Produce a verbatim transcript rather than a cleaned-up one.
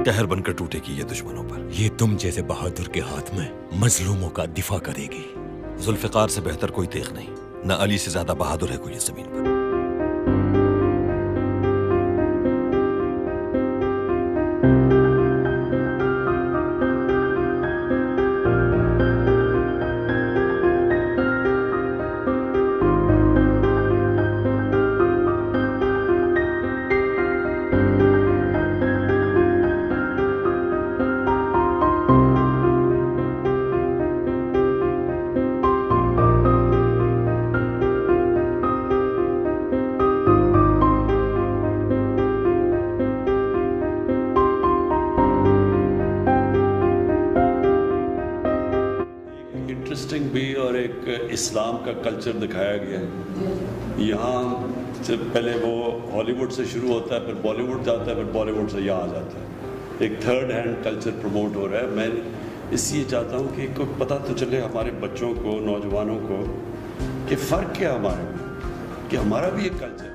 कहर बनकर टूटेगी ये दुश्मनों पर। ये तुम जैसे बहादुर के हाथ में मजलूमों का दिफा करेगी। जुल्फिकार से बेहतर कोई तेग नहीं, न अली से ज्यादा बहादुर है कोई इस जमीन पर। इंटरेस्टिंग भी और एक इस्लाम का कल्चर दिखाया गया है। यहाँ से पहले वो हॉलीवुड से शुरू होता है, फिर बॉलीवुड जाता है, फिर बॉलीवुड से यहाँ आ जाता है। एक थर्ड हैंड कल्चर प्रमोट हो रहा है। मैं इसलिए चाहता हूँ कि को पता तो चले हमारे बच्चों को, नौजवानों को कि फ़र्क क्या हमारे में, कि हमारा भी एक कल्चर है।